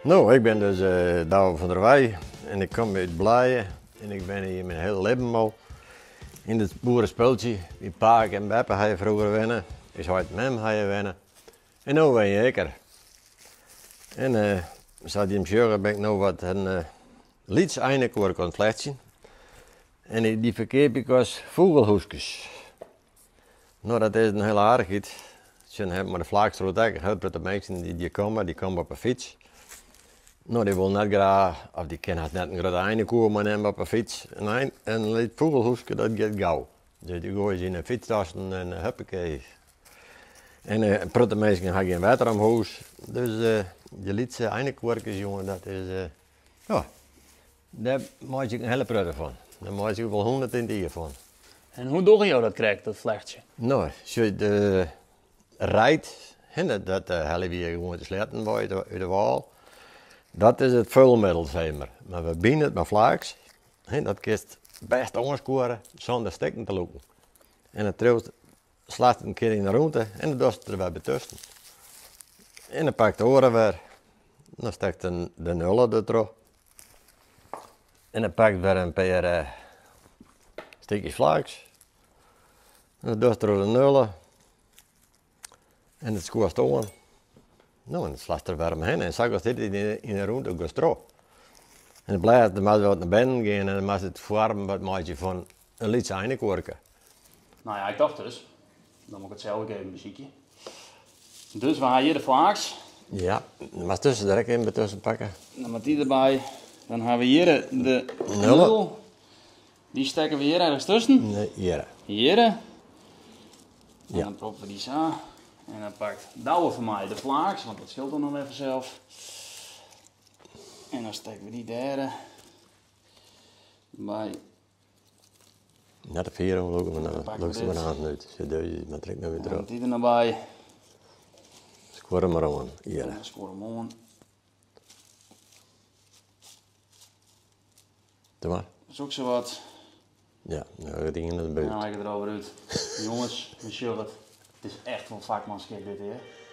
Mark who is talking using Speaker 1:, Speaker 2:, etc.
Speaker 1: Nou, ik ben dus Douwe van der Wij en ik kom uit Blaaien en ik ben hier mijn hele leven al in het boerenspultje. Die Paak en Beppe had je vroeger wennen, is ooit Mem had je wennen en nu ben je er. En zoals die hem ben ik nou wat een lieds eindelijk hoor kon fletsen. En die verkeer ik als vogelhoesjes. Nou, dat is een heel aardig iets. Ze hebben maar de vlaagstroot ook. Heel veel mensen die komen op een fiets. Nou, die willen net graag, of die kennen het net een grote eindelijk maar nemen op een fiets. En een vogelhoesje, dat gaat gauw. Dus die gooien ze in een fietstassen en huppakee. En protte mensen hebben geen water om huis. Dus die liedse eindekworkers, jongen, dat is, ja, daar maak ik een hele prutte van. Daar maak ik wel 100 in die van.
Speaker 2: En hoe doe je dat krijgt, dat vlechtje?
Speaker 1: Nou, als je rijdt, dat halen we hier gewoon te sletten uit de wal. Dat is het vulmiddel, zeg maar. Maar we binden het met vlaaks. Dat kun je best aanscoren zonder stekken te lopen. En het trouwens slaat het een keer in de ronde en dan doet het er weer bij tussen. En dan pakt de oren weer. Dan steekt de nullen er terug. En dan pakt weer een paar stukjes vlaks. En dan doet het er de nullen. En het scoort aan. Nou, en dan slaat er weer omheen. En zo gaat dit in de ronde ook terug. En dan blijft het maar wat naar binnen gaan en dan moet het vormen wat maak je van een liedje eindelijk werken.
Speaker 2: Nou ja, ik dacht dus. Dan moet ik het zelf even muziekje. Dus we hebben hier de vlaaks.
Speaker 1: Ja, maar tussen direct even tussen pakken.
Speaker 2: Dan met die erbij. Dan hebben we hier de
Speaker 1: Nullen.
Speaker 2: nul. Die steken we hier ergens tussen.
Speaker 1: Nee, hier.
Speaker 2: Hier. En
Speaker 1: Ja.
Speaker 2: dan proppen we die zo. En dan pakt Douwe van mij de vlaaks, want dat scheelt dan nog even zelf. En dan steken we die derde bij.
Speaker 1: Net op hier lopen we
Speaker 2: Dan
Speaker 1: naar
Speaker 2: pakken we
Speaker 1: de
Speaker 2: dit.
Speaker 1: hand uit. Zo doe je, maar trek nou weer
Speaker 2: En dan
Speaker 1: erop.
Speaker 2: die er nog bij.
Speaker 1: Scoor hem maar aan.
Speaker 2: En
Speaker 1: Hier.
Speaker 2: dan scoren we hem aan.
Speaker 1: Doe maar.
Speaker 2: Dat is ook zo wat.
Speaker 1: Ja, nou gaat in de buurt.
Speaker 2: Nou, ik er erover uit. Jongens, we zullen het. Het is echt wel vakmanschap dit hier.